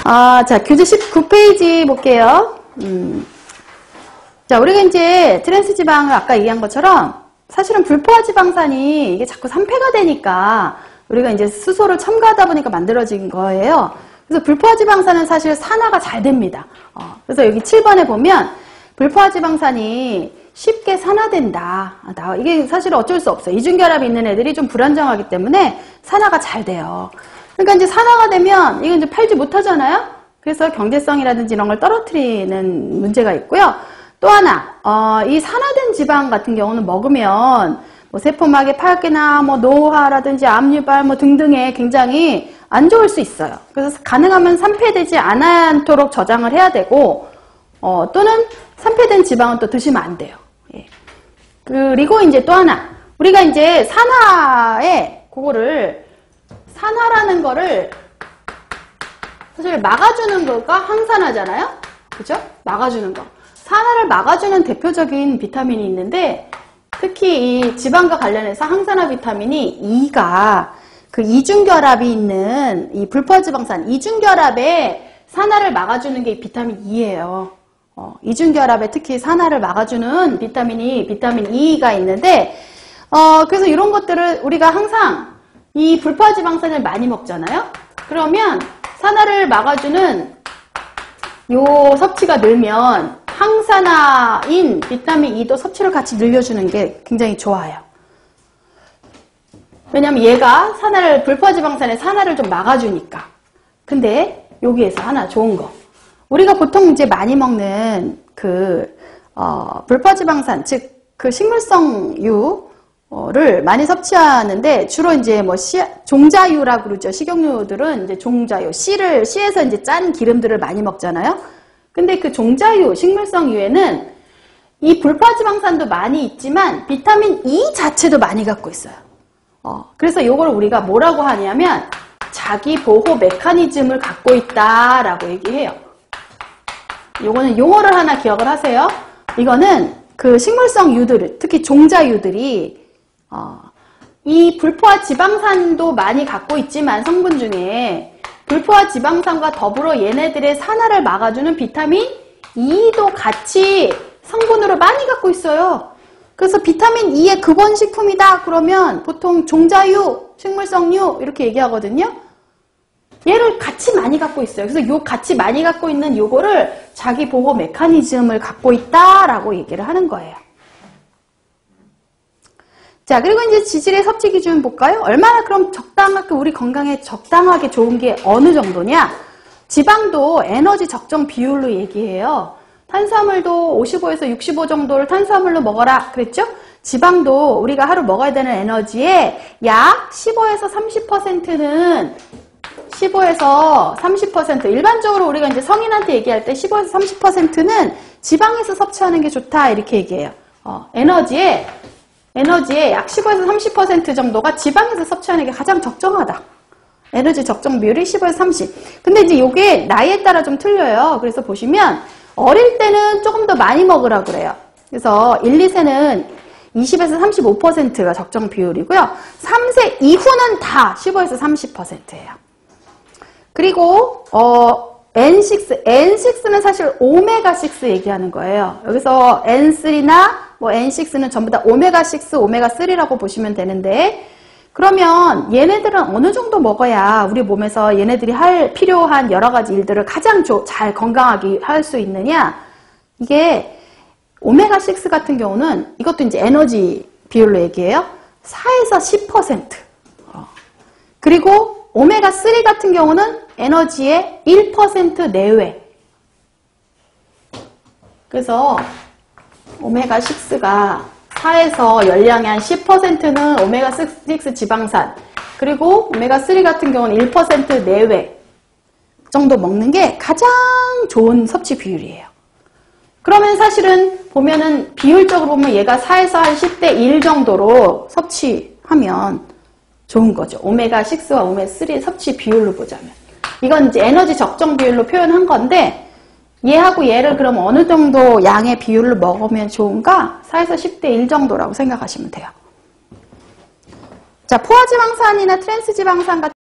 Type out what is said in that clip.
자, 교재 19페이지 볼게요. 자, 우리가 이제 트랜스 지방을 아까 얘기한 것처럼 사실은 불포화 지방산이 이게 자꾸 산패가 되니까 우리가 이제 수소를 첨가하다 보니까 만들어진 거예요. 그래서 불포화 지방산은 사실 산화가 잘 됩니다. 그래서 여기 7번에 보면 불포화 지방산이 쉽게 산화된다. 이게 사실 어쩔 수 없어요. 이중결합이 있는 애들이 좀 불안정하기 때문에 산화가 잘 돼요. 그러니까 이제 산화가 되면 이건 이제 팔지 못하잖아요. 그래서 경제성이라든지 이런 걸 떨어뜨리는 문제가 있고요. 또 하나, 이 산화된 지방 같은 경우는 먹으면 뭐 세포막의 파괴나 뭐 노화라든지 압류발 뭐 등등에 굉장히 안 좋을 수 있어요. 그래서 가능하면 산패되지 않도록 저장을 해야 되고, 또는 산패된 지방은 또 드시면 안 돼요. 예. 그리고 이제 또 하나, 우리가 이제 산화라는 거를 사실 막아주는 거가 항산화잖아요. 그죠? 막아주는 거. 산화를 막아주는 대표적인 비타민이 있는데, 특히 이 지방과 관련해서 항산화 비타민이 E가 그 이중결합이 있는 이 불포화지방산 이중결합에 산화를 막아주는 게 비타민 E예요. 이중결합에 특히 산화를 막아주는 비타민 E가 있는데, 그래서 이런 것들을 우리가 항상 이 불포화지방산을 많이 먹잖아요. 그러면 산화를 막아주는 요 섭취가 늘면 항산화인 비타민 E도 섭취를 같이 늘려주는 게 굉장히 좋아요. 왜냐면 얘가 불포화지방산의 산화를 좀 막아주니까. 근데 여기에서 하나 좋은 거. 우리가 보통 이제 많이 먹는 불포화지방산, 즉 그 식물성 유를 많이 섭취하는데 주로 이제 뭐 종자유라고 그러죠. 식용유들은 이제 종자유, 씨에서 이제 짠 기름들을 많이 먹잖아요. 근데 그 종자유, 식물성 유에는 이 불포화지방산도 많이 있지만 비타민 E 자체도 많이 갖고 있어요. 그래서 이걸 우리가 뭐라고 하냐면 자기 보호 메커니즘을 갖고 있다라고 얘기해요. 요거는 용어를 하나 기억을 하세요. 이거는 그 식물성 유들, 특히 종자유들이 이 불포화 지방산도 많이 갖고 있지만 성분 중에 불포화 지방산과 더불어 얘네들의 산화를 막아주는 비타민 E도 같이 성분으로 많이 갖고 있어요. 그래서 비타민 E의 근원식품이다 그러면 보통 종자유, 식물성유 이렇게 얘기하거든요. 얘를 같이 많이 갖고 있어요. 그래서 요 같이 많이 갖고 있는 요거를 자기 보호 메커니즘을 갖고 있다라고 얘기를 하는 거예요. 자, 그리고 이제 지질의 섭취 기준 볼까요? 얼마나 그럼 적당하게 우리 건강에 적당하게 좋은 게 어느 정도냐? 지방도 에너지 적정 비율로 얘기해요. 탄수화물도 55에서 65 정도를 탄수화물로 먹어라 그랬죠? 지방도 우리가 하루 먹어야 되는 에너지의 약 15에서 30%는 15에서 30% 일반적으로 우리가 이제 성인한테 얘기할 때 15에서 30%는 지방에서 섭취하는 게 좋다 이렇게 얘기해요. 에너지의 약 15에서 30% 정도가 지방에서 섭취하는 게 가장 적정하다. 에너지 적정 비율이 15에서 30. 근데 이제 이게 나이에 따라 좀 틀려요. 그래서 보시면 어릴 때는 조금 더 많이 먹으라고 그래요. 그래서 1, 2세는 20에서 35%가 적정 비율이고요. 3세 이후는 다 15에서 30%예요. 그리고 N6는 사실 오메가6 얘기하는 거예요. 여기서 N3나 뭐 N6는 전부 다 오메가6, 오메가3라고 보시면 되는데, 그러면 얘네들은 어느 정도 먹어야 우리 몸에서 얘네들이 필요한 여러 가지 일들을 가장 잘 건강하게 할 수 있느냐? 이게 오메가6 같은 경우는 이것도 이제 에너지 비율로 얘기해요. 4에서 10%. 그리고 오메가3 같은 경우는 에너지의 1% 내외. 그래서 오메가6가 4에서 열량의 한 10%는 오메가6 지방산, 그리고 오메가3 같은 경우는 1% 내외 정도 먹는 게 가장 좋은 섭취 비율이에요. 그러면 사실은 보면은 비율적으로 보면 얘가 4에서 한 10대 1 정도로 섭취하면 좋은 거죠. 오메가6와 오메가3 섭취 비율로 보자면. 이건 이제 에너지 적정 비율로 표현한 건데, 얘하고 얘를 그럼 어느 정도 양의 비율로 먹으면 좋은가? 4에서 10대 1 정도라고 생각하시면 돼요. 자, 포화지방산이나 트랜스지방산 같은